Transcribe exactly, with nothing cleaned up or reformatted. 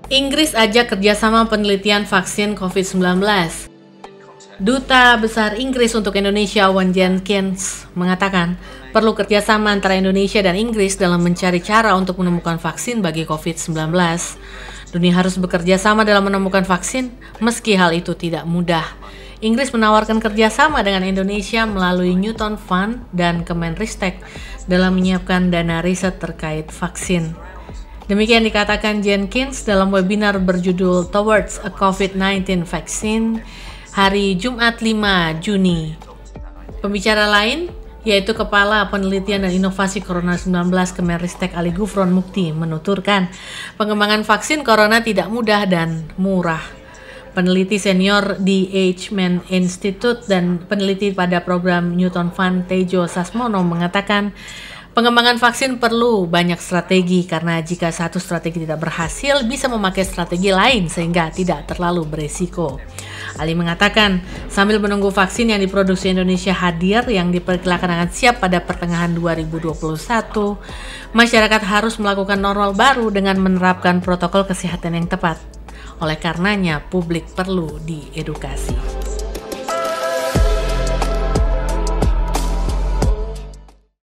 Inggris ajak kerjasama penelitian vaksin covid sembilan belas. Duta Besar Inggris untuk Indonesia, Wan Jenkins, mengatakan perlu kerjasama antara Indonesia dan Inggris dalam mencari cara untuk menemukan vaksin bagi covid sembilan belas. Dunia harus bekerja sama dalam menemukan vaksin, meski hal itu tidak mudah. Inggris menawarkan kerjasama dengan Indonesia melalui Newton Fund dan Kemenristek dalam menyiapkan dana riset terkait vaksin. Demikian dikatakan Jenkins dalam webinar berjudul Towards a covid sembilan belas Vaccine hari Jumat lima Juni. Pembicara lain yaitu Kepala Penelitian dan Inovasi Corona sembilan belas Kemenristek Ali Gufron Mukti menuturkan pengembangan vaksin corona tidak mudah dan murah. Peneliti senior di H-Man Institute dan peneliti pada program Newton Fund Tejo Sasmono mengatakan pengembangan vaksin perlu banyak strategi karena jika satu strategi tidak berhasil bisa memakai strategi lain sehingga tidak terlalu beresiko. Ali mengatakan sambil menunggu vaksin yang diproduksi Indonesia hadir yang diperkirakan akan siap pada pertengahan dua ribu dua puluh satu, masyarakat harus melakukan normal baru dengan menerapkan protokol kesehatan yang tepat. Oleh karenanya publik perlu diedukasi.